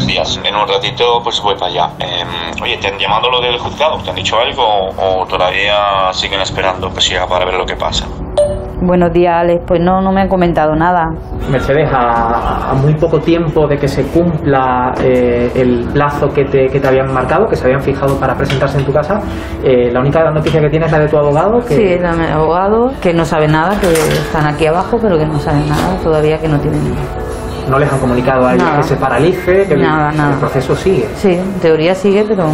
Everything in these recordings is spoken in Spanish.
buenos días. En un ratito pues voy para allá. Oye, ¿te han llamado lo del juzgado? ¿Te han dicho algo o todavía siguen esperando que siga para ver lo que pasa? Buenos días, Alex. Pues no me han comentado nada. Mercedes, a muy poco tiempo de que se cumpla el plazo que te habían marcado, que se habían fijado para presentarse en tu casa, la única noticia que tienes es la de tu abogado. Sí, la de mi abogado, que no sabe nada, que están aquí abajo, pero que no saben nada todavía, que no tienen nada. No les han comunicado a ellos que se paralice, que nada. El proceso sigue. Sí, en teoría sigue, pero...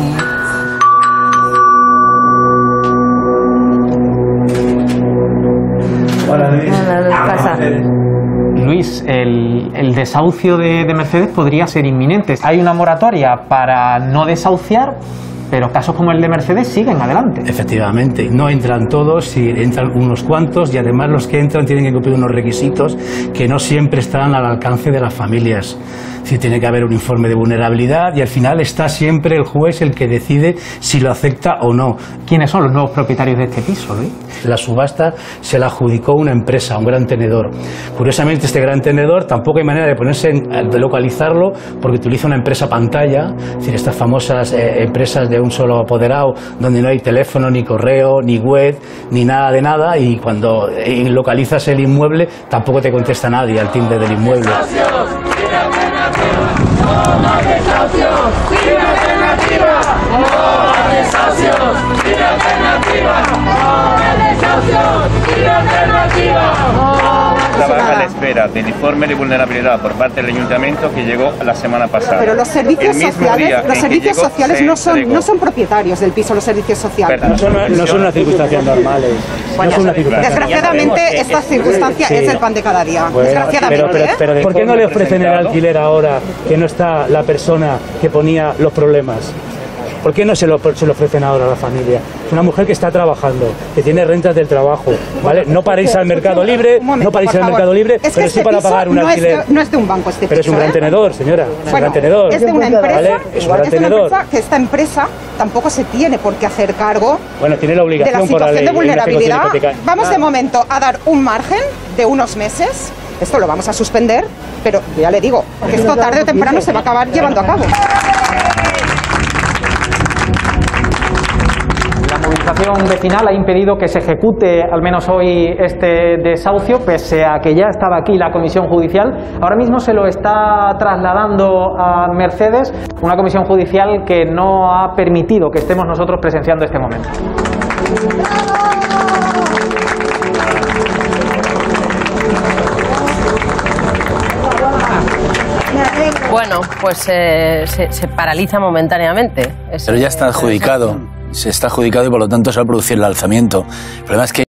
Luis, el desahucio de Mercedes podría ser inminente. Hay una moratoria para no desahuciar, pero casos como el de Mercedes siguen adelante. Efectivamente, no entran todos, entran unos cuantos, y además los que entran tienen que cumplir unos requisitos que no siempre están al alcance de las familias. Sí, tiene que haber un informe de vulnerabilidad y al final está siempre el juez el que decide si lo acepta o no. ¿Quiénes son los nuevos propietarios de este piso, Luis? La subasta se la adjudicó una empresa, un gran tenedor. Curiosamente, este gran tenedor tampoco hay manera de de localizarlo porque utiliza una empresa pantalla, es decir, estas famosas empresas de un solo apoderado donde no hay teléfono, ni correo, ni web, ni nada de nada, y cuando localizas el inmueble tampoco te contesta nadie al timbre del inmueble. Trabaja a la espera del informe de vulnerabilidad por parte del ayuntamiento que llegó la semana pasada. Pero los servicios sociales no son propietarios del piso, los servicios sociales. No son unas circunstancias normales. Bueno, desgraciadamente esta circunstancia es el pan de cada día. Bueno, desgraciadamente. Pero ¿por qué no le ofrecen el alquiler ahora que no está la persona que ponía los problemas? ¿Por qué no se lo ofrecen ahora a la familia? Es una mujer que está trabajando, que tiene rentas del trabajo, ¿vale? No para irse al mercado libre, pero sí para pagar un alquiler. No es de un banco este piso. Pero es un gran tenedor, señora. Es un gran tenedor. Es de una empresa. ¿Vale? Es un gran tenedor. Que esta empresa tampoco se tiene por qué hacer cargo. Bueno, tiene la obligación de la situación por la ley, de vulnerabilidad. Vamos de momento a dar un margen de unos meses. Esto lo vamos a suspender, pero ya le digo, que esto tarde o temprano se va a acabar llevando a cabo. La movilización vecinal ha impedido que se ejecute al menos hoy este desahucio, pese a que ya estaba aquí la comisión judicial. Ahora mismo se lo está trasladando a Mercedes, una comisión judicial que no ha permitido que estemos nosotros presenciando este momento. Bueno, pues se paraliza momentáneamente. Pero ya está adjudicado. Se está adjudicado y por lo tanto se va a producir el alzamiento. El problema es que